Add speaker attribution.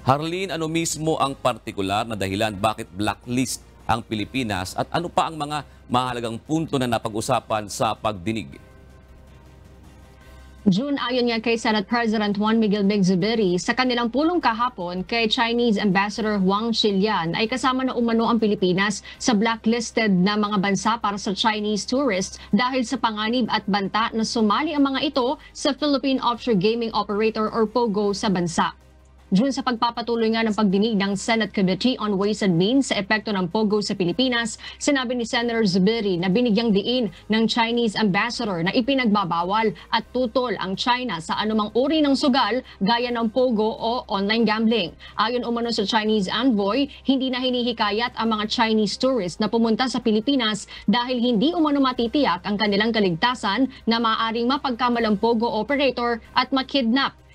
Speaker 1: Harleen, ano mismo ang partikular na dahilan bakit blacklist ang Pilipinas at ano pa ang mga mahalagang punto na napag-usapan sa pagdinig?
Speaker 2: June, ayon nga kay Senate President Juan Miguel Big-Zubiri, sa kanilang pulong kahapon kay Chinese Ambassador Huang Xilian ay kasama na umano ang Pilipinas sa blacklisted na mga bansa para sa Chinese tourists dahil sa panganib at banta na sumali ang mga ito sa Philippine Offshore Gaming Operator or POGO sa bansa. June, sa pagpapatuloy nga ng pagdinig ng Senate Committee on Ways and Means sa epekto ng POGO sa Pilipinas, sinabi ni Senator Zubiri na binigyang diin ng Chinese Ambassador na ipinagbabawal at tutol ang China sa anumang uri ng sugal gaya ng POGO o online gambling. Ayon umano sa Chinese envoy, hindi na hinihikayat ang mga Chinese tourists na pumunta sa Pilipinas dahil hindi umano matitiyak ang kanilang kaligtasan na maaaring mapagkamalang POGO operator at makidnap.